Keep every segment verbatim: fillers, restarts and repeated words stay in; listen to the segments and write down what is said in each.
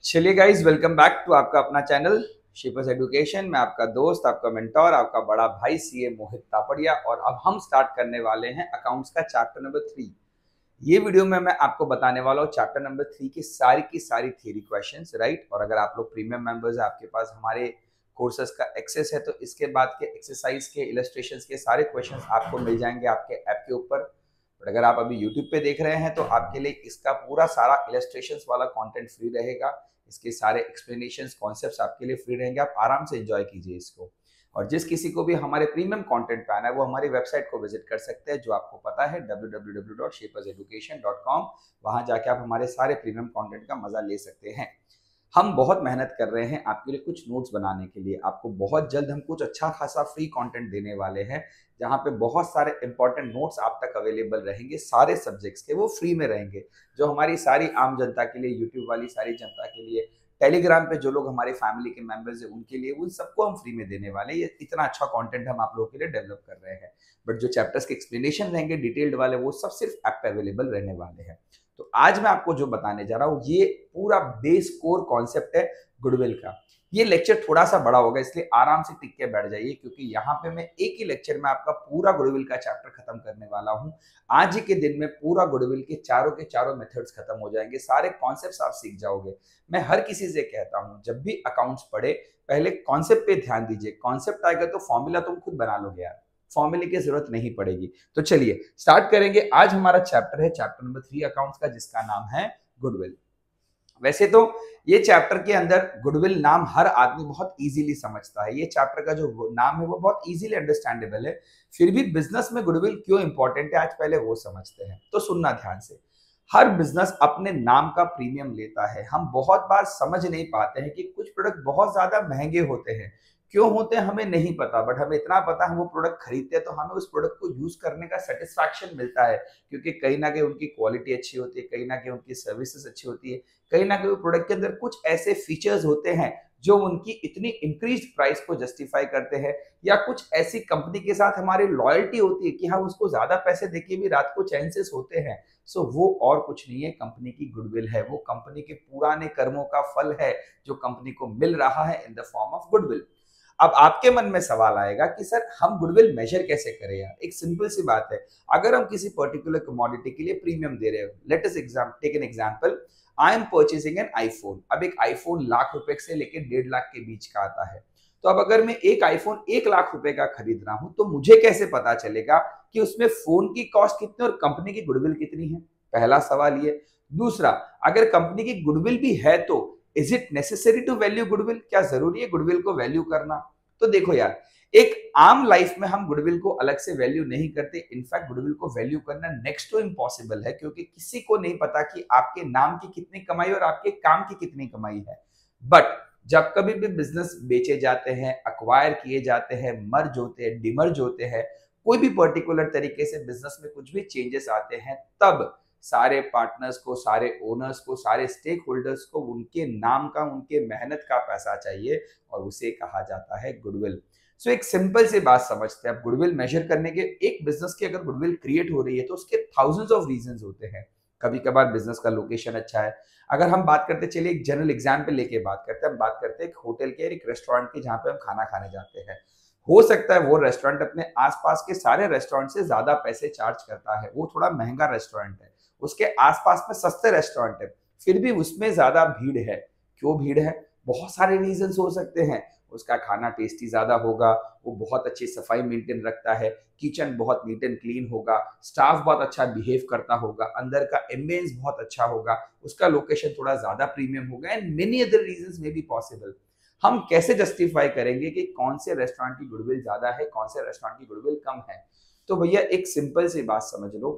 चलिए guys, welcome back to आपका अपना चैनल शिपर्स एजुकेशन। मैं आपका दोस्त, आपका मेंटोर, आपका बड़ा भाई सीए मोहित तापड़िया। और अब हम स्टार्ट करने वाले हैं अकाउंट्स का चैप्टर नंबर थ्री। ये वीडियो में मैं आपको बताने वाला हूँ चैप्टर नंबर थ्री की सारी की सारी थ्योरी क्वेश्चंस, राइट। और अगर आप लोग प्रीमियम मेंबर्स हैं, आपके पास हमारे कोर्सेज का एक्सेस है, तो इसके बाद के एक्सरसाइज के इलस्ट्रेशंस के सारे क्वेश्चंस आपको मिल जाएंगे आपके ऐप के ऊपर। बट अगर आप अभी यूट्यूब पे देख रहे हैं तो आपके लिए इसका पूरा सारा इलस्ट्रेशंस वाला कंटेंट फ्री रहेगा। इसके सारे एक्सप्लेनेशंस, कॉन्सेप्ट्स आपके लिए फ्री रहेंगे। आप आराम से एंजॉय कीजिए इसको। और जिस किसी को भी हमारे प्रीमियम कंटेंट पे आना है वो हमारी वेबसाइट को विजिट कर सकते हैं, जो आपको पता है W W W dot Shapers Education dot com. वहां जाके आप हमारे सारे प्रीमियम कंटेंट का मजा ले सकते हैं। हम बहुत मेहनत कर रहे हैं आपके लिए कुछ नोट्स बनाने के लिए। आपको बहुत जल्द हम कुछ अच्छा खासा फ्री कंटेंट देने वाले हैं, जहां पे बहुत सारे इंपॉर्टेंट नोट्स आप तक अवेलेबल रहेंगे। सारे सब्जेक्ट्स के वो फ्री में रहेंगे, जो हमारी सारी आम जनता के लिए, यूट्यूब वाली सारी जनता के लिए, टेलीग्राम पे जो लोग हमारे फैमिली के मेंबर्स हैं उनके लिए, उन सबको हम फ्री में देने वाले हैं। ये इतना अच्छा कंटेंट हम आप लोगों के लिए डेवलप कर रहे हैं। बट जो चैप्टर्स के एक्सप्लेनेशन रहेंगे डिटेल्ड वाले, वो सब सिर्फ ऐप पे अवेलेबल रहने वाले हैं। तो आज मैं आपको जो बताने जा रहा हूँ, ये पूरा बेस कोर कॉन्सेप्ट है गुडविल का। ये लेक्चर थोड़ा सा बड़ा होगा, इसलिए आराम से टिक के बैठ जाइए, क्योंकि यहाँ पे मैं एक ही लेक्चर में आपका पूरा गुडविल का चैप्टर खत्म करने वाला हूँ। आज ही के दिन में पूरा गुडविल के चारों के चारों मेथड्स खत्म हो जाएंगे, सारे कॉन्सेप्ट्स आप सीख जाओगे। मैं हर किसी से कहता हूँ, जब भी अकाउंट्स पढ़े पहले कॉन्सेप्ट पे ध्यान दीजिए। कॉन्सेप्ट आएगा तो फॉर्मूला तुम खुद बना लोगे यार, फॉर्मूले की जरूरत नहीं पड़ेगी। तो चलिए स्टार्ट करेंगे। आज हमारा चैप्टर है चैप्टर नंबर थ्री अकाउंट्स का, जिसका नाम है गुडविल। वैसे तो ये चैप्टर के अंदर गुडविल नाम हर आदमी बहुत इजीली समझता है। ये चैप्टर का जो नाम है वो बहुत इजीली अंडरस्टैंडेबल है। फिर भी बिजनेस में गुडविल क्यों इंपॉर्टेंट है, आज पहले वो समझते हैं। तो सुनना ध्यान से। हर बिजनेस अपने नाम का प्रीमियम लेता है। हम बहुत बार समझ नहीं पाते हैं कि कुछ प्रोडक्ट बहुत ज्यादा महंगे होते हैं। क्यों होते हैं हमें नहीं पता, बट हमें इतना पता है हम वो प्रोडक्ट खरीदते हैं तो हमें उस प्रोडक्ट को यूज करने का सेटिस्फैक्शन मिलता है, क्योंकि कहीं ना कहीं उनकी क्वालिटी अच्छी होती है, कहीं ना कहीं उनकी सर्विसेज अच्छी होती है, कहीं ना कहीं प्रोडक्ट के अंदर कुछ ऐसे फीचर्स होते हैं जो उनकी इतनी इंक्रीज प्राइस को जस्टिफाई करते हैं, या कुछ ऐसी कंपनी के साथ हमारी लॉयल्टी होती है कि हम उसको ज्यादा पैसे देके भी रात को चैन से सोते हैं। सो वो और कुछ नहीं है, कंपनी की गुडविल है। वो कंपनी के पुराने कर्मों का फल है जो कंपनी को मिल रहा है in the form of goodwill. अब आपके मन में सवाल आएगा कि सर हम गुडविल मेजर कैसे करें यार। एक सिंपल सी बात है, अगर हम किसी पर्टिकुलर कमोडिटी के लिए प्रीमियम दे रहे हो, let us exam take an example, I am purchasing an iPhone. अब एक आईफोन लाख रुपए से लेकर डेढ़ लाख के बीच का आता है। तो अब अगर मैं एक आईफोन एक लाख रुपए का खरीद रहा हूं, तो मुझे कैसे पता चलेगा कि उसमें फोन की कॉस्ट कितनी और कंपनी की गुडविल कितनी है? पहला सवाल ये। दूसरा, अगर कंपनी की गुडविल भी है तो is it necessary to value goodwill? क्या जरूरी है गुडविल को वैल्यू करना? तो देखो यार, एक आम लाइफ में हम गुडविल को अलग से वैल्यू नहीं करते। इनफैक्ट गुडविल को वैल्यू करना नेक्स्ट टू इम्पॉसिबल है, क्योंकि किसी को नहीं पता कि आपके नाम की कितनी कमाई और आपके काम की कितनी कमाई है। बट जब कभी भी बिजनेस बेचे जाते हैं, अक्वायर किए जाते हैं, मर्ज होते हैं, डिमर्ज होते हैं, कोई भी पर्टिकुलर तरीके से बिजनेस में कुछ भी चेंजेस आते हैं, तब सारे पार्टनर्स को, सारे ओनर्स को, सारे स्टेक होल्डर्स को उनके नाम का, उनके मेहनत का पैसा चाहिए, और उसे कहा जाता है गुडविल। सो so, एक सिंपल सी बात समझते हैं। अब गुडविल मेजर करने के, एक बिजनेस की अगर गुडविल क्रिएट हो रही है तो उसके थाउजेंड्स ऑफ रीजंस होते हैं। कभी कभार बिजनेस का लोकेशन अच्छा है। अगर हम बात करते, चलिए एक जनरल एग्जाम्पल लेके बात करते हैं। हम बात करते हैं एक होटल के, एक रेस्टोरेंट की, जहां पे हम खाना खाने जाते हैं। हो सकता है वो रेस्टोरेंट अपने आसपास के सारे रेस्टोरेंट से ज्यादा पैसे चार्ज करता है, वो थोड़ा महंगा रेस्टोरेंट है, उसके आसपास में सस्ते रेस्टोरेंट है, फिर भी उसमें ज्यादा भीड़ है। क्यों भीड़ है? बहुत सारे रीजंस हो सकते हैं। उसका खाना टेस्टी ज्यादा होगा, वो बहुत अच्छी सफाई मेंटेन रखता है, किचन बहुत नीट एंड क्लीन होगा, स्टाफ बहुत अच्छा बिहेव करता होगा, अंदर का एम्बियंस बहुत अच्छा होगा, उसका लोकेशन थोड़ा ज्यादा प्रीमियम होगा, and many other reasons may be possible. हम कैसे जस्टिफाई करेंगे कि कौन से रेस्टोरेंट की गुडविल ज्यादा है, कौन से रेस्टोरेंट की गुडविल कम है? तो भैया एक सिंपल सी बात समझ लो,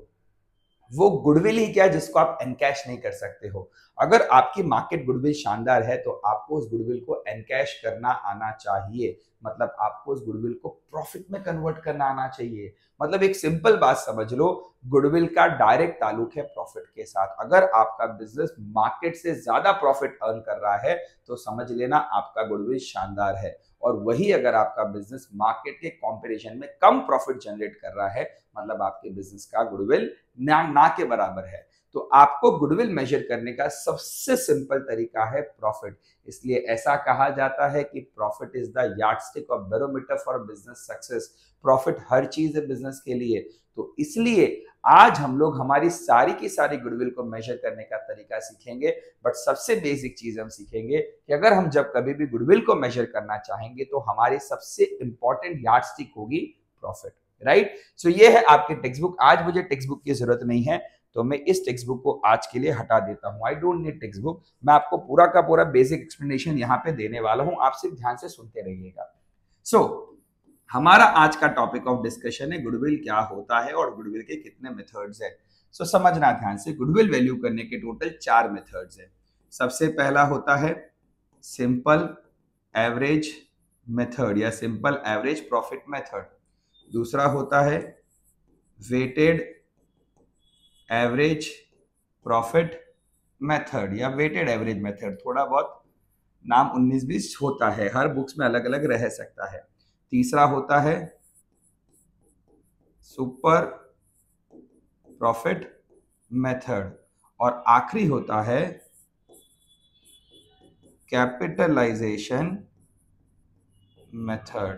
वो गुडविल ही क्या जिसको आप एनकैश नहीं कर सकते हो। अगर आपकी मार्केट गुडविल शानदार है तो आपको उस गुडविल को एनकैश करना आना चाहिए। मतलब आपको उस गुडविल को प्रॉफिट में कन्वर्ट करना आना चाहिए। मतलब एक सिंपल बात समझ लो, गुडविल का डायरेक्ट ताल्लुक है प्रॉफिट के साथ। अगर आपका बिजनेस मार्केट से ज्यादा प्रॉफिट अर्न कर रहा है तो समझ लेना आपका गुडविल शानदार है। और वही अगर आपका बिजनेस मार्केट के कंपैरिजन में कम प्रॉफिट जनरेट कर रहा है, मतलब आपके बिजनेस का गुडविल ना ना के बराबर है। तो आपको गुडविल मेजर करने का सबसे सिंपल तरीका है प्रॉफिट। इसलिए ऐसा कहा जाता है कि प्रॉफिट इज द यार्डस्टिक और barometer for business success. Profit हर चीज है बिजनेस के लिए। तो इसलिए आज हम लोग हमारी सारी की सारी गुडविल को मेजर करने का तरीका सीखेंगे। बट सबसे बेसिक चीज हम सीखेंगे कि अगर हम जब कभी भी गुडविल को मेजर करना चाहेंगे तो हमारी सबसे इंपॉर्टेंट यार्डस्टिक होगी प्रॉफिट, राइट। सो ये है आपकी टेक्स्ट बुक। आज मुझे टेक्स्ट बुक की जरूरत नहीं है, तो मैं इस टेक्स्ट बुक को आज के लिए हटा देता हूं। I don't need textbook. मैं आपको पूरा का पूरा बेसिक एक्सप्लेनेशन यहाँ पे देने वाला हूं, आप सिर्फ ध्यान से सुनते रहिएगा। सो so, हमारा आज का टॉपिक ऑफ डिस्कशन है गुडविल क्या होता है और गुडविल के कितने मेथड्स है। सो so, समझना ध्यान से, गुडविल वैल्यू करने के टोटल चार मेथड्स है। सबसे पहला होता है सिंपल एवरेज मेथड या सिंपल एवरेज प्रॉफिट मेथड। दूसरा होता है वेटेड एवरेज प्रॉफिट मेथड या वेटेड एवरेज मेथड। थोड़ा बहुत नाम उन्नीस बीस होता है, हर बुक्स में अलग अलग रह सकता है। तीसरा होता है सुपर प्रॉफिट मेथड और आखिरी होता है कैपिटलाइजेशन मेथड।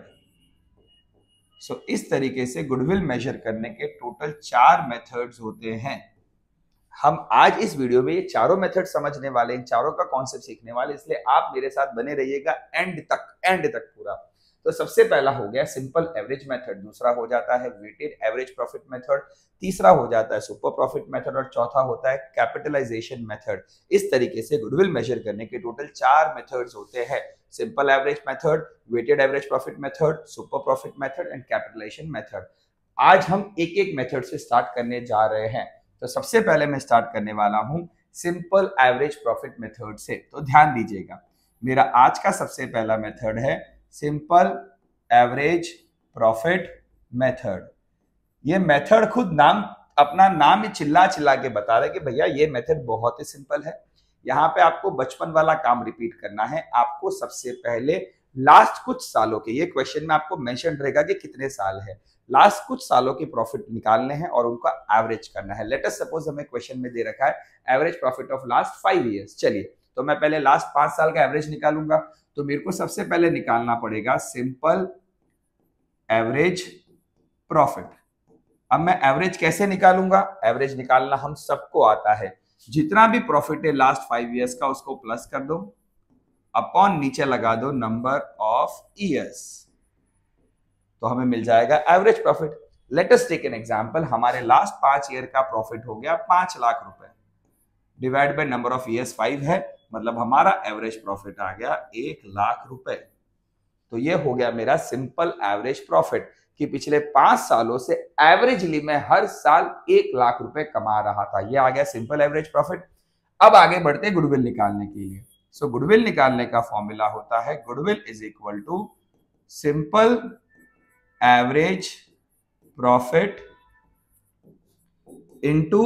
सो so, इस तरीके से गुडविल मेजर करने के टोटल चार मेथड्स होते हैं। हम आज इस वीडियो में ये चारों मेथड समझने वाले, इन चारों का कॉन्सेप्ट सीखने वाले, इसलिए आप मेरे साथ बने रहिएगा एंड तक, एंड तक पूरा। तो सबसे पहला हो गया सिंपल एवरेज मेथड, दूसरा हो जाता है वेटेड एवरेज प्रॉफिट मेथड, तीसरा हो जाता है सुपर प्रॉफिट मेथड और चौथा होता है कैपिटलाइजेशन मेथड। इस तरीके से गुडविल मेजर करने के टोटल चार मेथड्स होते हैं, simple average method, weighted average profit method, super profit method and capitalisation method. आज हम एक एक मेथड से स्टार्ट करने जा रहे हैं। तो सबसे पहले मैं स्टार्ट करने वाला हूं सिंपल एवरेज प्रॉफिट मेथड से। तो ध्यान दीजिएगा, मेरा आज का सबसे पहला मेथड है सिंपल एवरेज प्रॉफिट मेथड। ये मेथड खुद नाम, अपना नाम ही चिल्ला चिल्ला के बता रहा है कि भैया ये मेथड बहुत ही सिंपल है। यहाँ पे आपको बचपन वाला काम रिपीट करना है। आपको सबसे पहले लास्ट कुछ सालों के, ये क्वेश्चन में आपको मेंशन रहेगा कि कितने साल है, लास्ट कुछ सालों के प्रॉफिट निकालने हैं और उनका एवरेज करना है। लेट अस सपोज हमें क्वेश्चन में दे रखा है average profit of last five years. चलिए, तो मैं पहले लास्ट पांच साल का एवरेज निकालूंगा। तो मेरे को सबसे पहले निकालना पड़ेगा सिंपल एवरेज प्रॉफिट। अब मैं एवरेज कैसे निकालूंगा? एवरेज निकालना हम सबको आता है। जितना भी प्रॉफिट है लास्ट फाइव इयर्स का उसको प्लस कर दो, अपॉन नीचे लगा दो नंबर ऑफ ईयर्स, तो हमें मिल जाएगा average profit. Let us take an example. हमारे लास्ट पांच ईयर का प्रॉफिट हो गया पांच लाख रुपए, divide by number of years five है, मतलब हमारा एवरेज प्रॉफिट आ गया एक लाख रुपए। तो ये हो गया मेरा सिंपल एवरेज प्रॉफिट कि पिछले पांच सालों से एवरेजली मैं हर साल एक लाख रुपए कमा रहा था। ये आ गया सिंपल एवरेज प्रॉफिट। अब आगे बढ़ते गुडविल निकालने के लिए। सो so, गुडविल निकालने का फॉर्मूला होता है goodwill is equal to simple average profit into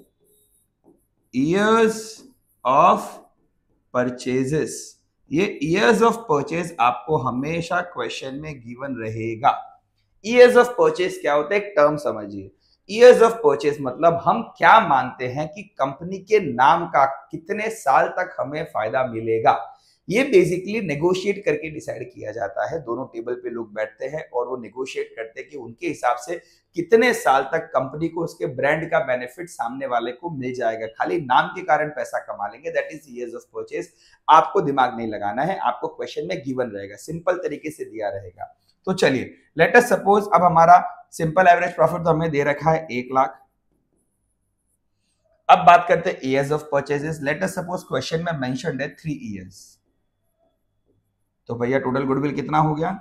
years of purchases. ये ईयर्स ऑफ परचेज आपको हमेशा क्वेश्चन में गिवन रहेगा। ईयर्स ऑफ परचेज क्या होता है, एक टर्म समझिए। ईयर्स ऑफ परचेज मतलब हम क्या मानते हैं कि कंपनी के नाम का कितने साल तक हमें फायदा मिलेगा। ये बेसिकली नेगोशिएट करके डिसाइड किया जाता है। दोनों टेबल पे लोग बैठते हैं और वो नेगोशिएट करते हैं कि उनके हिसाब से कितने साल तक कंपनी को उसके ब्रांड का बेनिफिट सामने वाले को मिल जाएगा। खाली नाम के कारण पैसा कमा लेंगे, that is years of purchase. आपको दिमाग नहीं लगाना है, आपको क्वेश्चन में गिवन रहेगा, सिंपल तरीके से दिया रहेगा। तो चलिए, लेट अस सपोज अब हमारा सिंपल एवरेज प्रॉफिट तो हमें दे रखा है एक लाख। अब बात करते हैं years of purchases. Let us suppose question में मेंशन्ड है थ्री ईयर्स। तो भैया टोटल गुडविल कितना हो गया?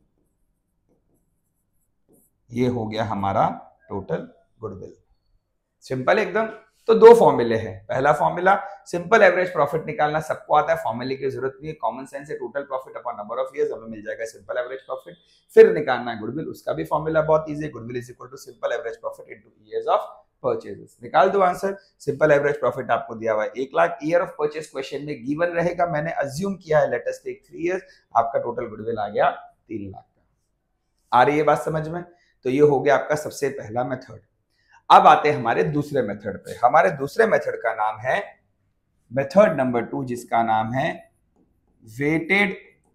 ये हो गया हमारा टोटल गुडविल। सिंपल एकदम। तो दो फॉर्मूले हैं। पहला फॉर्मूला सिंपल एवरेज प्रॉफिट निकालना सबको आता है, फॉर्मूले की जरूरत नहीं है, कॉमन सेंस है। Total profit upon number of years, हमें मिल जाएगा सिंपल एवरेज प्रॉफिट। फिर निकालना है गुडविल, उसका भी फॉर्मूला बहुत इजी है, goodwill is equal to simple average profit into years of purchases. निकाल दो आंसर। सिंपल एवरेज प्रॉफिट आपको दिया हुआ है एक lakh, year of purchase question में गिवन रहेगा, मैंने अज्यूम किया है let us take three years. आपका टोटल गुडविल आ गया तीन लाख का। आ रही है बात समझ में? तो ये हो गया आपका सबसे पहला मेथड। अब आते हैं हमारे दूसरे मेथड पे। हमारे दूसरे मेथड का नाम है मेथड नंबर टू, जिसका नाम है वेटेड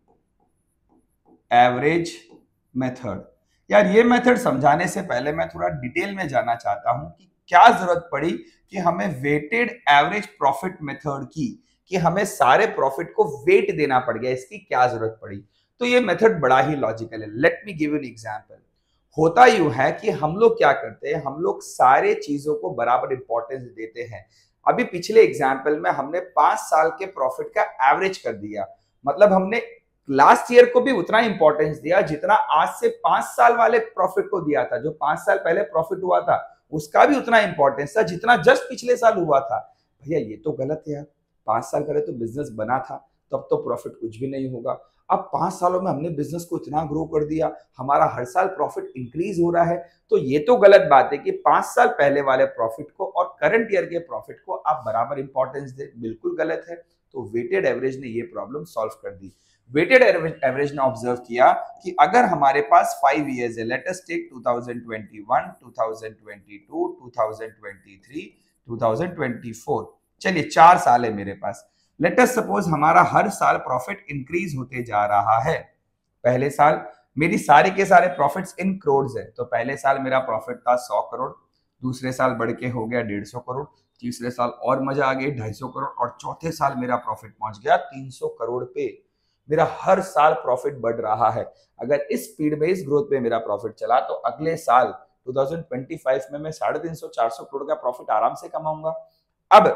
एवरेज मेथड। यार ये मेथड समझाने से पहले मैं थोड़ा डिटेल में जानना चाहता हूं कि क्या जरूरत पड़ी कि हमें वेटेड एवरेज प्रॉफिट मेथड की, कि हमें सारे प्रॉफिट को वेट देना पड़ गया, इसकी क्या जरूरत पड़ी। तो ये मेथड बड़ा ही लॉजिकल है। Let me give you an example. होता यूं है कि हम लोग क्या करते हैं, हम लोग सारे चीजों को बराबर इंपॉर्टेंस देते हैं। अभी पिछले एग्जाम्पल में हमने पांच साल के प्रॉफिट का एवरेज कर दिया, मतलब हमने लास्ट ईयर को भी उतना इंपॉर्टेंस दिया जितना आज से पांच साल वाले प्रॉफिट को दिया था। जो पांच साल पहले प्रॉफिट हुआ था उसका भी उतना इंपॉर्टेंस था जितना जस्ट पिछले साल हुआ था। भैया ये तो गलत है यार, पांच साल पहले तो बिजनेस बना था, तब तो प्रॉफिट कुछ भी नहीं होगा। अब पांच सालों में हमने बिजनेस को इतना ग्रो कर दिया, हमारा हर साल प्रॉफिट इंक्रीज हो रहा है, तो ये तो गलत बात है कि पांच साल पहले वाले प्रॉफिट को और करंट ईयर के प्रॉफिट को आप बराबर इंपॉर्टेंस दे। बिल्कुल गलत है। तो वेटेड एवरेज ने ये प्रॉब्लम सॉल्व कर दी। वेटेड एवरेज ने ऑब्जर्व किया कि अगर हमारे पास फाइव इयर्स है, let us take two thousand twenty one, two thousand twenty two, two thousand twenty three, two thousand twenty four, चलिए चार साल है मेरे पास। लेट अस सपोज हमारा हर साल प्रॉफिट इंक्रीज होते जा रहा है। पहले साल मेरी सारे के सारे प्रॉफिट्स इन करोड़ है, तो पहले साल मेरा प्रॉफिट था सौ करोड़, दूसरे साल बढ़ के हो गया डेढ़ सौ करोड़, तीसरे साल और मजा आ गई ढाई सौ करोड़, और चौथे साल मेरा प्रॉफिट पहुंच गया तीन सौ करोड़ पे। मेरा हर साल प्रॉफिट बढ़ रहा है। अगर इस स्पीड में, इस ग्रोथ पे मेरा प्रॉफिट चला तो अगले साल टू थाउजेंड ट्वेंटी फाइव में मैं साढ़े तीन सौ चार सौ करोड़ का प्रॉफिट आराम से कमाऊंगा। अब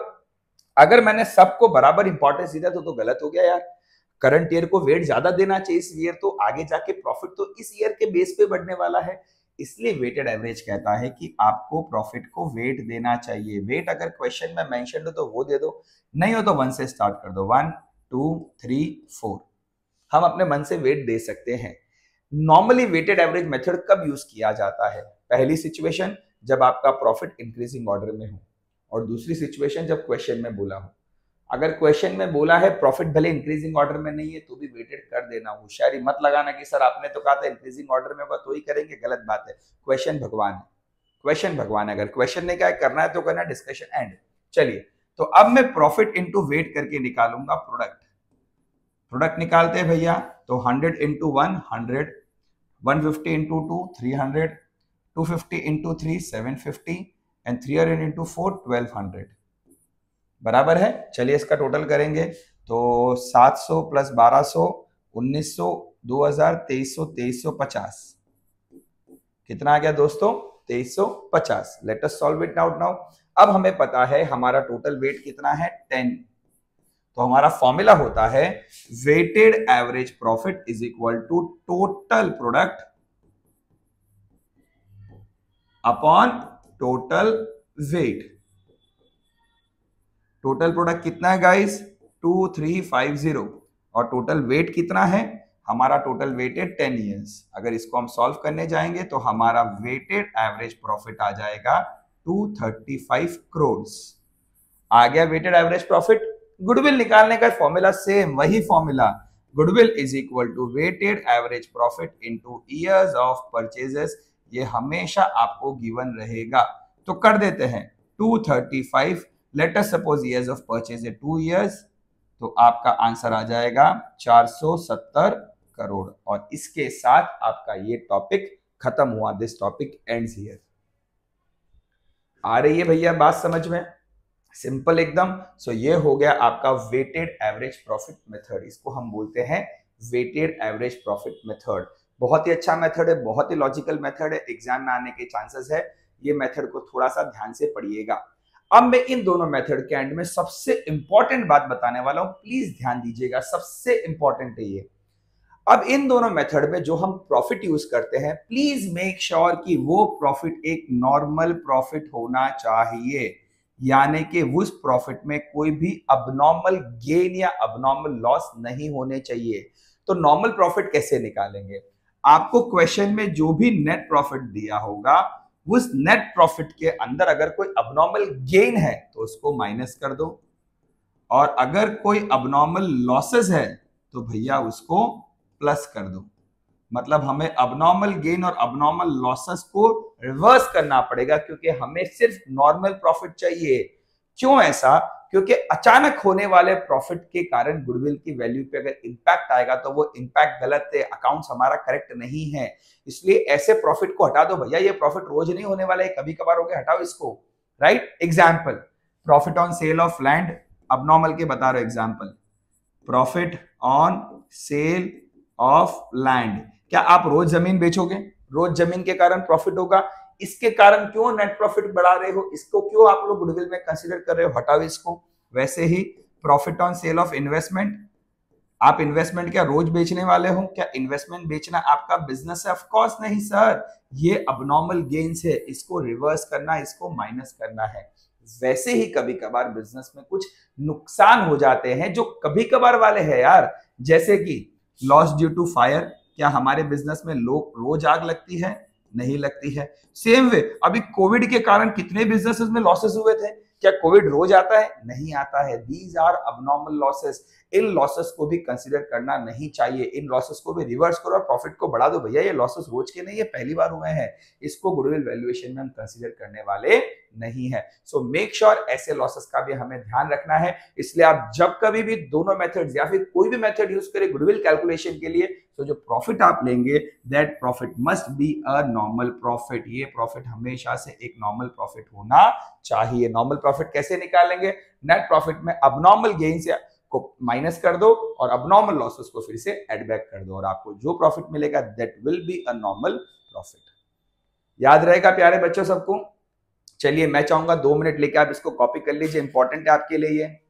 अगर मैंने सबको बराबर इंपॉर्टेंस दिया तो तो गलत हो गया यार। करंट ईयर को वेट ज्यादा देना चाहिए इस ईयर, तो आगे जाके प्रॉफिट तो इस ईयर के बेस पे बढ़ने वाला है। इसलिए वेटेड एवरेज कहता है कि आपको प्रॉफिट को वेट देना चाहिए। वेट अगर क्वेश्चन में मेंशन हो तो वो दे दो, नहीं हो तो वन से स्टार्ट कर दो, वन टू थ्री फोर। हम अपने मन से वेट दे सकते हैं। नॉर्मली वेटेड एवरेज मेथड कब यूज किया जाता है? पहली सिचुएशन जब आपका प्रॉफिट इंक्रीजिंग ऑर्डर में हो, और दूसरी सिचुएशन जब क्वेश्चन में बोला हो। अगर क्वेश्चन में बोला है प्रॉफिट भले इंक्रीजिंग ऑर्डर में नहीं है तो भी वेटेड कर देना। होशियारी मत लगाना कि सर आपने तो कहा था इंक्रीजिंग ऑर्डर में होगा तो ही करेंगे, गलत बात है। क्वेश्चन भगवान है, क्वेश्चन भगवान है। अगर क्वेश्चन ने क्या करना है तो करना, डिस्कशन एंड। चलिए, तो अब मैं प्रॉफिट इंटू वेट करके निकालूंगा प्रोडक्ट। प्रोडक्ट निकालते हैं भैया, तो hundred into one hundred, one fifty into two three hundred, two fifty into three seven fifty, and three hundred into four twelve hundred, बराबर है। चलिए इसका टोटल करेंगे तो सात सौ प्लस बारह सौ, उन्नीस सौ, दो हजार, तेईस सौ, तेईस सौ पचास। कितना आ गया दोस्तों? तेईस सौ पचास। Let us solve it out now. अब हमें पता है हमारा टोटल वेट कितना है, टेन। तो हमारा फॉर्मूला होता है weighted average profit is equal to total product upon total weight. Total product कितना है guys? Two three five zero. और टोटल वेट कितना है? हमारा टोटल वेट है टेन इयर्स। अगर इसको हम सॉल्व करने जाएंगे तो हमारा वेटेड एवरेज प्रॉफिट आ जाएगा टू थर्टी फाइव करोड़। आ गया वेटेड एवरेज प्रॉफिट। गुडविल निकालने का फॉर्मूला सेम, वही formula, goodwill is equal to weighted average profit into years of purchases. ये हमेशा आपको गिवन रहेगा। तो कर देते हैं two thirty five, let us suppose years of purchase है टू इयर्स, तो आपका आंसर आ जाएगा चार सौ सत्तर करोड़। और इसके साथ आपका ये टॉपिक खत्म हुआ। This topic ends here. आ रही है भैया बात समझ में? सिंपल एकदम। सो ये हो गया आपका वेटेड एवरेज प्रॉफिट मेथड। इसको हम बोलते हैं वेटेड एवरेज प्रॉफिट मेथड। बहुत ही अच्छा मेथड है, बहुत ही लॉजिकल मेथड है, एग्जाम में आने के चांसेस है। ये मेथड को थोड़ा सा ध्यान से पढ़िएगा। अब मैं इन दोनों मेथड के एंड में सबसे इंपॉर्टेंट बात बताने वाला हूं, प्लीज ध्यान दीजिएगा, सबसे इंपॉर्टेंट है ये। अब इन दोनों मेथड में जो हम प्रॉफिट यूज करते हैं, प्लीज मेक श्योर कि वो प्रॉफिट एक नॉर्मल प्रॉफिट होना चाहिए, यानी कि उस प्रॉफिट में कोई भी अबनॉर्मल गेन या अबनॉर्मल लॉस नहीं होने चाहिए। तो नॉर्मल प्रॉफिट कैसे निकालेंगे? आपको क्वेश्चन में जो भी नेट प्रॉफिट दिया होगा, उस नेट प्रॉफिट के अंदर अगर कोई अबनॉर्मल गेन है तो उसको माइनस कर दो, और अगर कोई अबनॉर्मल लॉसेस है तो भैया उसको प्लस कर दो। मतलब हमें अबनॉर्मल गेन और अबनॉर्मल लॉसेस को रिवर्स करना पड़ेगा, क्योंकि हमें सिर्फ नॉर्मल प्रॉफिट चाहिए। क्यों ऐसा? क्योंकि अचानक होने वाले प्रॉफिट के कारण गुडविल की वैल्यू पे अगर इंपैक्ट आएगा तो वो इंपैक्ट गलत है, अकाउंट्स हमारा करेक्ट नहीं है। इसलिए ऐसे प्रॉफिट को हटा दो भैया, ये प्रॉफिट रोज नहीं होने वाला है, कभी कभार हो गया, हटाओ इसको। Right? Example, profit on sale of land, abnormal के बता रहे हो example. Profit on sale of land, क्या आप रोज जमीन बेचोगे? रोज जमीन के कारण प्रॉफिट होगा, इसके कारण क्यों नेट प्रॉफिट बढ़ा रहे हो? इसको क्यों आप लोग गुडविल में कंसीडर कर रहे हो? हटाओ इसको। वैसे ही profit on sale of investment, आप इन्वेस्टमेंट क्या रोज बेचने वाले हो? क्या इन्वेस्टमेंट बेचना आपका बिजनेस है? ऑफ कोर्स नहीं सर, ये अबनॉर्मल गेन्स है, इसको रिवर्स करना, इसको माइनस करना है। वैसे ही कभी कभार बिजनेस में कुछ नुकसान हो जाते हैं जो कभी कभार वाले हैं यार, जैसे कि लॉस ड्यू टू फायर। क्या हमारे बिजनेस में लोग रोज आग लगती है? नहीं लगती है। सेम वे, अभी कोविड के कारण कितने बिजनेसेस में लॉसेस हुए थे? क्या कोविड रोज आता है? नहीं आता है। These are abnormal losses. इन लॉसेस को भी कंसीडर करना नहीं चाहिए, इन लॉसेस को भी रिवर्स करो और प्रॉफिट को बढ़ा दो। भैया ये लॉसेस रोज के नहीं है, पहली बार हुए हैं, इसको गुडविल वैल्यूएशन में हम कंसीडर करने वाले नहीं है। सो मेक श्योर ऐसे लॉसेस का भी हमें ध्यान रखना है। इसलिए आप जब कभी भी दोनों मेथड्स या फिर कोई भी मेथड यूज करें गुडविल कैलकुलेशन के लिए, तो जो प्रॉफिट आप लेंगे that profit must be a normal profit. ये प्रॉफिट हमेशा से एक नॉर्मल प्रॉफिट होना चाहिए। नॉर्मल प्रॉफिट कैसे निकालेंगे? नेट प्रॉफिट में अबनॉर्मल गेन से को माइनस कर दो और अबनॉर्मल लॉसेस को फिर से ऐड बैक कर दो और आपको जो प्रॉफिट मिलेगा that will be a normal profit. याद रहेगा प्यारे बच्चों सबको? चलिए मैं चाहूंगा दो मिनट लेके आप इसको कॉपी कर लीजिए, इंपॉर्टेंट है आपके लिए ये।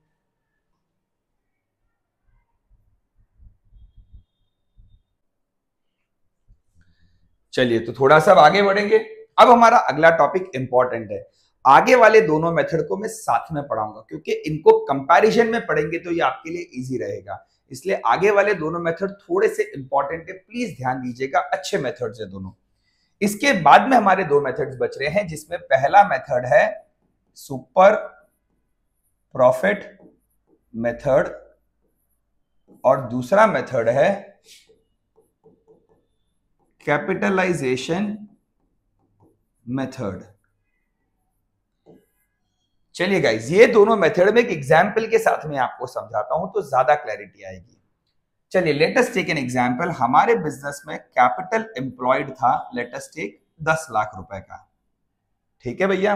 चलिए तो थोड़ा सा आगे बढ़ेंगे। अब हमारा अगला टॉपिक इंपॉर्टेंट है। आगे वाले दोनों मेथड को मैं साथ में पढ़ाऊंगा, क्योंकि इनको कंपैरिजन में पढ़ेंगे तो ये आपके लिए इजी रहेगा। इसलिए आगे वाले दोनों मेथड थोड़े से इंपॉर्टेंट है, प्लीज ध्यान दीजिएगा, अच्छे मेथड्स है दोनों। इसके बाद में हमारे दो मेथड्स बच रहे हैं, जिसमें पहला मेथड है सुपर प्रॉफिट मेथड और दूसरा मेथड है कैपिटलाइजेशन मेथड। चलिए गाइस, ये दोनों मेथड में एक एग्जांपल के साथ में आपको समझाता हूं तो ज्यादा क्लैरिटी आएगी। चलिए let us take an example. हमारे बिजनेस में कैपिटल एम्प्लॉयड था, लेट अस टेक दस लाख रुपए का। ठीक है भैया?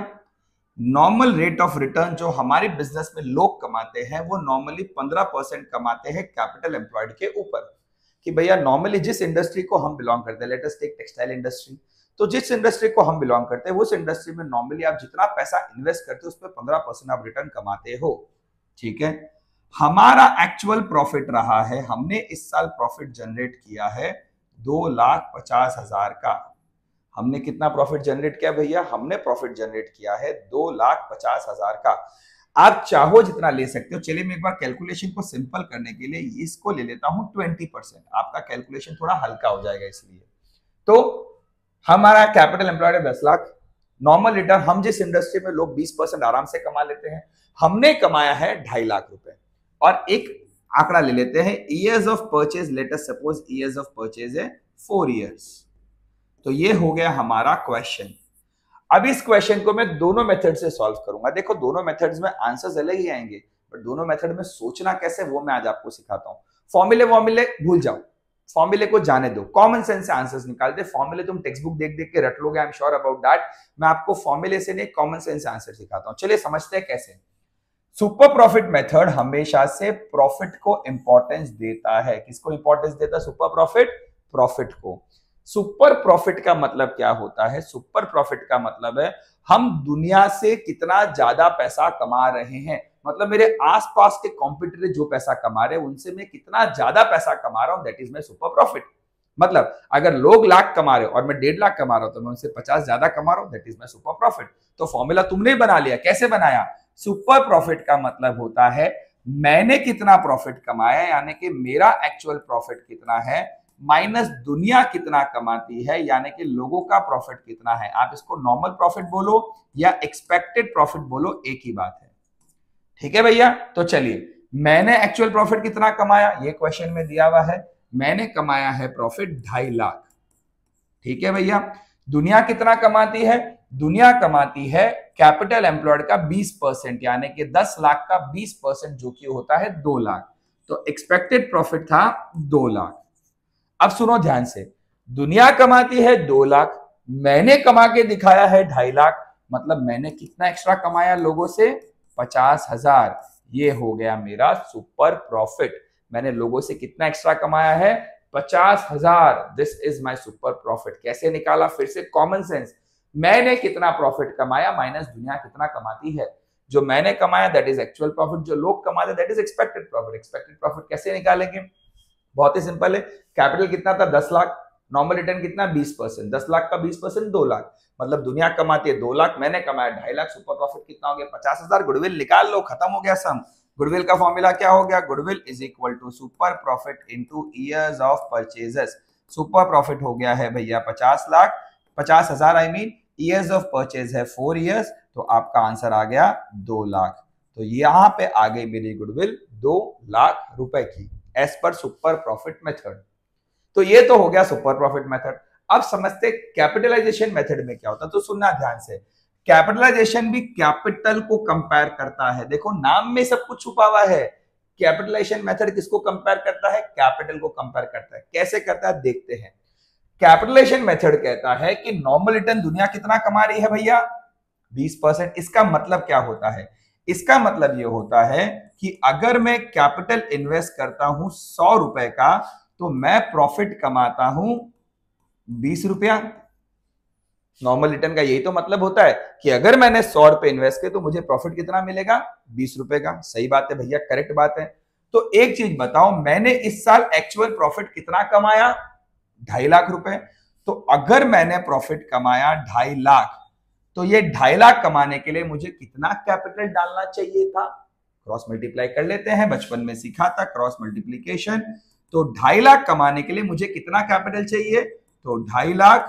नॉर्मल रेट ऑफ रिटर्न जो हमारे बिजनेस में लोग कमाते हैं वो नॉर्मली पंद्रह परसेंट कमाते हैं कैपिटल एम्प्लॉयड के ऊपर। कि भैया नॉर्मली जिस इंडस्ट्री को हम बिलोंग करते हैं, let us take textile industry, तो जिस इंडस्ट्री को हम बिलोंग करते हैं उस इंडस्ट्री में नॉर्मली आप जितना पैसा इन्वेस्ट करते हो उस पर पंद्रह परसेंट आप रिटर्न कमाते हो। ठीक है? हमारा एक्चुअल प्रॉफिट रहा है, हमने इस साल प्रॉफिट जनरेट किया है दो लाख पचास हजार का। हमने कितना प्रॉफिट जनरेट किया भैया? हमने प्रॉफिट जनरेट किया है दो लाख पचास हजार का। आप चाहो जितना ले सकते हो। चलिए मैं एक बार कैलकुलेशन को सिंपल करने के लिए इसको ले लेता हूं ट्वेंटी परसेंट, आपका कैलकुलेशन थोड़ा हल्का हो जाएगा इसलिए। तो हमारा कैपिटल एम्प्लॉयड है दस लाख, नॉर्मल रिटर्न हम जिस इंडस्ट्री में लोग बीस परसेंट आराम से कमा लेते हैं, हमने कमाया है ढाई लाख रुपए। और एक आंकड़ा ले लेते हैं, years of purchase, let us suppose years of purchase है फोर ईयर्स। तो ये हो गया हमारा क्वेश्चन। अब इस क्वेश्चन को मैं दोनों मेथड से सॉल्व करूंगा। देखो दोनों मेथड्स में आंसर्स अलग ही आएंगे, बट दोनों मेथड में सोचना कैसे वो मैं आज आपको सिखाता हूं। फॉर्मूले वॉर्मूले भूल जाओ, फॉर्मूले को जाने दो, कॉमन सेंस से आंसर्स निकाल दे। फॉर्मूले तुम टेक्स्ट बुक देख देख के रट लोगे, I am sure about that. मैं आपको फॉर्मूले से नहीं कॉमन सेंस से आंसर सिखाता हूं। चलिए समझते हैं कैसे। सुपर प्रॉफिट मेथड हमेशा से प्रॉफिट को इंपॉर्टेंस देता है। किसको इंपॉर्टेंस देता है? सुपर प्रॉफिट, प्रॉफिट को। सुपर प्रॉफिट का मतलब क्या होता है? सुपर प्रॉफिट का मतलब है हम दुनिया से कितना ज्यादा पैसा कमा रहे हैं। मतलब मेरे आसपास के कॉम्पिटिटर जो पैसा कमा रहे हैं उनसे मैं कितना ज्यादा पैसा कमा रहा हूं, that is my super profit. मतलब अगर लोग लाख कमा रहे हो और मैं डेढ़ लाख कमा रहा हूं तो मैं उनसे पचास ज्यादा कमा रहा हूं, that is my super profit. तो फॉर्मूला तुमने बना लिया। कैसे बनाया? सुपर प्रॉफिट का मतलब होता है मैंने कितना प्रॉफिट कमाया, यानी कि मेरा एक्चुअल प्रॉफिट कितना है, माइनस दुनिया कितना कमाती है, यानी कि लोगों का प्रॉफिट कितना है। आप इसको नॉर्मल प्रॉफिट बोलो या एक्सपेक्टेड प्रॉफिट बोलो, एक ही बात है। ठीक है भैया? तो चलिए, मैंने एक्चुअल प्रॉफिट कितना कमाया ये क्वेश्चन में दिया हुआ है, मैंने कमाया है प्रॉफिट ढाई लाख। ठीक है भैया, दुनिया कितना कमाती है? दुनिया कमाती है कैपिटल एम्प्लॉयड का बीस परसेंट, यानी कि दस लाख का बीस परसेंट जो कि होता है दो लाख। तो एक्सपेक्टेड प्रॉफिट था दो लाख। अब सुनो ध्यान से, दुनिया कमाती है दो लाख, मैंने कमा के दिखाया है ढाई लाख, मतलब मैंने कितना एक्स्ट्रा कमाया लोगों से? पचास हजार। ये हो गया मेरा सुपर प्रॉफिट। मैंने लोगों से कितना एक्स्ट्रा कमाया है? पचास हजार। This is my super profit. कैसे निकाला? फिर से कॉमन सेंस। मैंने कितना प्रॉफिट कमाया माइनस दुनिया कितना कमाती है। जो मैंने कमाया दैट इज एक्चुअल प्रॉफिट, जो लोग कमाते that is expected profit. Expected profit कैसे निकालेंगे? बहुत ही सिंपल है। कैपिटल कितना था? दस लाख। नॉर्मल रिटर्न कितना? बीस परसेंट। दस लाख का बीस परसेंट दो लाख, मतलब दुनिया कमाती है दो लाख, मैंने कमाया ढाई लाख। सुपर प्रॉफिट कितना हो गया? पचास हजार। गुडविल निकाल लो, खत्म हो गया सम। गुडविल का फॉर्मूला क्या हो गया? Goodwill is equal to super profit into years of purchases. Super profit हो गया है भैया पचास लाख, पचास हजार I mean, years of purchase है फोर ईयर्स, तो आपका आंसर आ गया दो लाख। तो यहां पे आ गई मेरी गुडविल दो लाख रुपए की as per super profit method. तो ये तो हो गया सुपर प्रॉफिट मेथड। अब समझते कैपिटलाइजेशन मेथड में क्या होता है, तो सुनना ध्यान से। कैपिटलाइजेशन भी कैपिटल को कंपेयर करता है। देखो नाम में सब कुछ छुपा हुआ है। कैपिटलाइजेशन मेथड किसको कंपेयर करता है? कैपिटल को कंपेयर करता है। कैसे करता है देखते हैं। कैपिटलाइजेशन मेथड कहता है कि नॉर्मल रिटर्न दुनिया कितना कमा रही है भैया? बीस परसेंट। इसका मतलब क्या होता है? इसका मतलब ये होता है कि अगर मैं कैपिटल इन्वेस्ट करता हूं सौ रुपए का, तो मैं प्रॉफिट कमाता हूं बीस रुपया। नॉर्मल रिटर्न का यही तो मतलब होता है कि अगर मैंने सौ रुपए इन्वेस्ट किए तो मुझे प्रॉफिट कितना मिलेगा? बीस रुपए का। सही बात है भैया, करेक्ट बात है। तो एक चीज बताओ, मैंने इस साल एक्चुअल प्रॉफिट कितना कमाया? ढाई लाख रुपए। तो अगर मैंने प्रॉफिट कमाया ढाई लाख, तो ये ढाई लाख कमाने के लिए मुझे कितना कैपिटल डालना चाहिए था? क्रॉस मल्टीप्लाई कर लेते हैं, बचपन में सीखा था क्रॉस मल्टीप्लीकेशन। तो ढाई लाख कमाने के लिए मुझे कितना कैपिटल चाहिए? तो ढाई लाख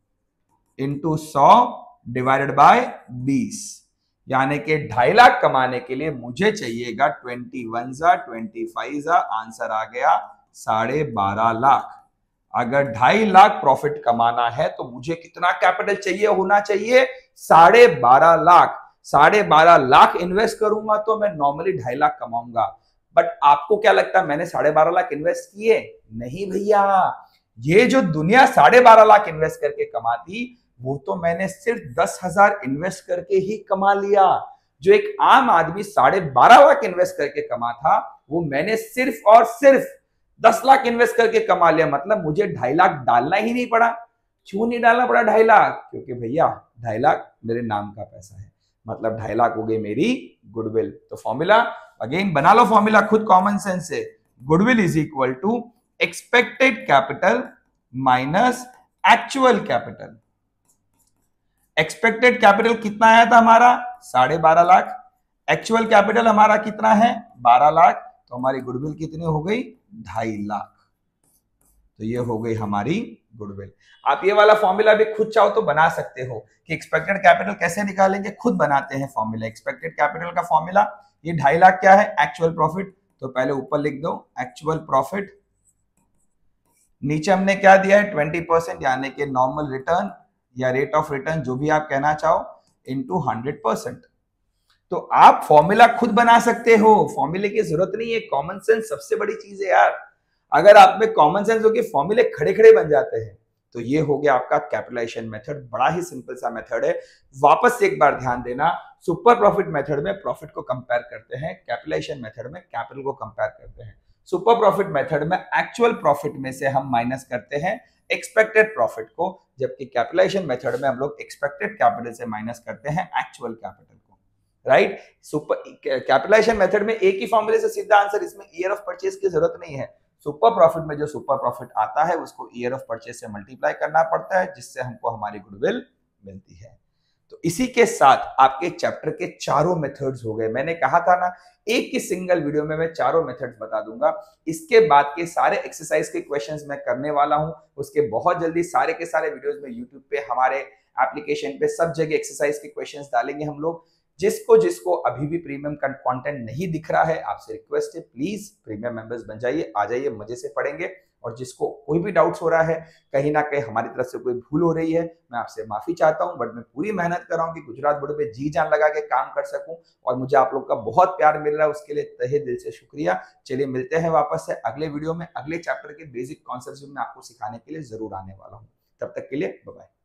इंटू सौ डिवाइडेड बाय बीस, यानी कि ढाई लाख कमाने के लिए मुझे चाहिएगा ट्वेंटी वन जा ट्वेंटी फाइव जा, आंसर आ गया साढ़े बारह लाख। अगर ढाई लाख प्रॉफिट कमाना है तो मुझे कितना कैपिटल चाहिए होना चाहिए? साढ़े बारह लाख। साढ़े बारह लाख इन्वेस्ट करूंगा तो मैं नॉर्मली ढाई लाख कमाऊंगा। बट आपको क्या लगता है मैंने साढ़े बारह लाख इन्वेस्ट किए? नहीं भैया, ये जो दुनिया साढ़े बारह लाख इन्वेस्ट करके कमाती, वो तो मैंने सिर्फ दस हजार इन्वेस्ट करके ही कमा लिया। जो एक आम आदमी साढ़े बारह लाख इन्वेस्ट करके कमा था, वो मैंने सिर्फ और सिर्फ दस लाख इन्वेस्ट करके कमा लिया। मतलब मुझे ढाई लाख डालना ही नहीं पड़ा। क्यों नहीं डालना पड़ा ढाई लाख? क्योंकि भैया ढाई लाख मेरे नाम का पैसा है, मतलब ढाई लाख हो गई मेरी गुडविल। तो फॉर्मूला अगेन बना लो, फॉर्मूला खुद कॉमन सेंस से। Goodwill is equal to expected capital minus actual capital. Expected capital कितना आया था हमारा? साढ़े बारह लाख। एक्चुअल कैपिटल हमारा कितना है? बारह लाख। तो हमारी गुडविल कितनी हो गई? ढाई लाख। तो ये हो गई हमारी गुडविल। आप ये वाला फॉर्मूला भी खुद चाहो तो बना सकते हो कि एक्सपेक्टेड कैपिटल कैसे निकालेंगे, खुद बनाते हैं फॉर्मूला। एक्सपेक्टेड कैपिटल का फॉर्मूला, ये ढाई लाख क्या है? Actual profit. तो पहले ऊपर लिख दो एक्चुअल प्रॉफिट, नीचे हमने क्या दिया है? ट्वेंटी परसेंट, यानी कि नॉर्मल रिटर्न या रेट ऑफ रिटर्न, जो भी आप कहना चाहो, इनटू हंड्रेड परसेंट। तो आप फॉर्मूला खुद बना सकते हो, फॉर्मूले की जरूरत नहीं है। कॉमन सेंस सबसे बड़ी चीज है यार। अगर आप में कॉमन सेंस हो कि फॉर्मूले खड़े खड़े बन जाते हैं, तो ये हो गया आपका कैपिटलाइजेशन मेथड। बड़ा ही सिंपल सा मेथड है। वापस से एक बार ध्यान देना, सुपर प्रॉफिट मेथड में प्रॉफिट को कंपेयर करते हैं, कैपिटलाइजेशन मेथड में कैपिटल को कंपेयर करते हैं। सुपर प्रॉफिट मेथड में एक्चुअल प्रॉफिट में से हम माइनस करते हैं एक्सपेक्टेड प्रॉफिट को, जबकि कैपिटलाइजेशन मेथड में हम लोग एक्सपेक्टेड कैपिटल से माइनस करते हैं एक्चुअल कैपिटल को। राइट? सुपर कैपिटलाइजेशन मेथड में एक ही फॉर्मूले से सीधा आंसर, इसमें ईयर ऑफ परचेज की जरूरत नहीं है। सुपर प्रॉफिट में जो सुपर प्रॉफिट आता है उसको ईयर ऑफ परचेज से मल्टीप्लाई करना पड़ता है, जिससे हमको हमारी गुडविल मिलती है। तो इसी के साथ आपके चैप्टर के चारों मेथड्स हो गए। मैंने कहा था ना, एक ही सिंगल वीडियो में मैं चारों मेथड्स बता दूंगा। इसके बाद के सारे एक्सरसाइज के क्वेश्चंस मैं करने वाला हूं। उसके बहुत जल्दी सारे के सारे वीडियोस में यूट्यूब पे, हमारे एप्लीकेशन पे, सब जगह एक्सरसाइज के क्वेश्चंस डालेंगे हम लोग। जिसको जिसको अभी भी प्रीमियम कंटेंट नहीं दिख रहा है, आपसे रिक्वेस्ट है प्लीज प्रीमियम मेंबर्स बन जाइए, आ जाइए, मजे से पढ़ेंगे। और जिसको कोई भी डाउट्स हो रहा है, कहीं ना कहीं हमारी तरफ से कोई भूल हो रही है, मैं आपसे माफी चाहता हूं, बट मैं पूरी मेहनत कर रहा हूं कि गुजरात बोर्ड पे जी जान लगा के काम कर सकूं, और मुझे आप लोग का बहुत प्यार मिल रहा है, उसके लिए तहे दिल से शुक्रिया। चलिए मिलते हैं वापस से अगले वीडियो में, अगले चैप्टर के बेसिक कॉन्सेप्ट्स में आपको सिखाने के लिए जरूर आने वाला हूं। तब तक के लिए बाय बाय।